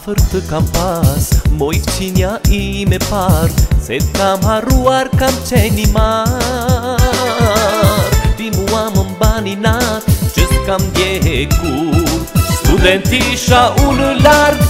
të kam pas, moj fqinja ime par, se t'kam harruar kam qeni mar. Ti mua më mbani nat, që s'kam djekur, student isha unë larg,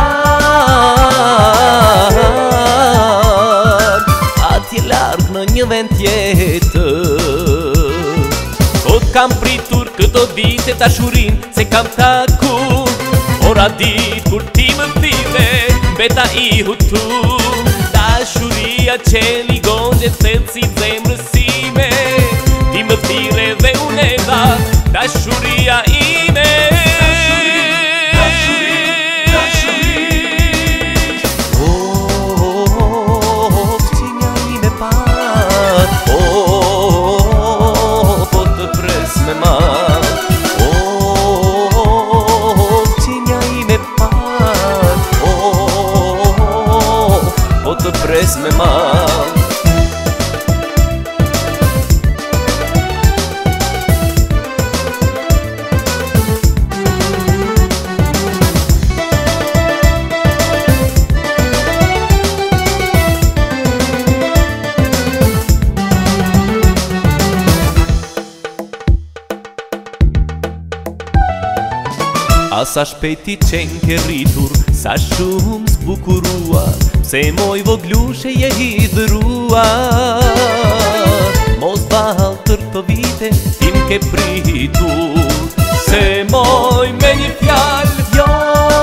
atje larg në një vend tjetër. Kot kam pritur këto vite tashurin, se kam taku ora dit kur ti më thire, beta i hutu. Dashuria që ligon dhe thellë si zemrësime, ti më thire dhe unë e dha dashuria ime. Fqinja ime par, po të pres me mar. Të pres me mal. Asa shpeti qenë ke rritur, sa shumë zbukuruar, se moj voglushe je hidhruar. Mos bal tërë të vite, tim ke pritur, se moj me një fjall, jo,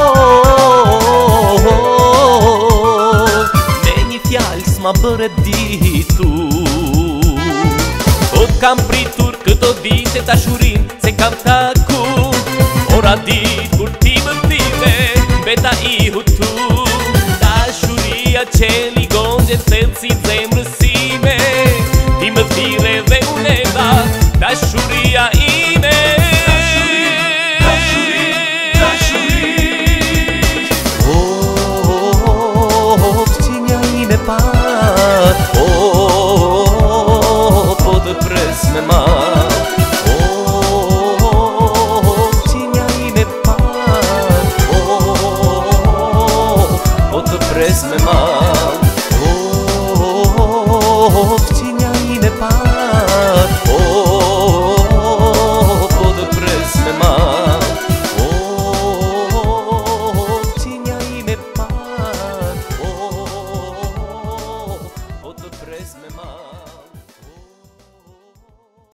me një fjall s'ma bëre ditur. Kot kam pritur këto vite tashurin, se kam taku ora dit kur ti më thire, beta i hutu. Dashuria që ligon dhe thellë si zemrësime, ti më thire dhe unë e dha dashuria ime. Fqinja ime par, po të pres me mar. Pres me mar.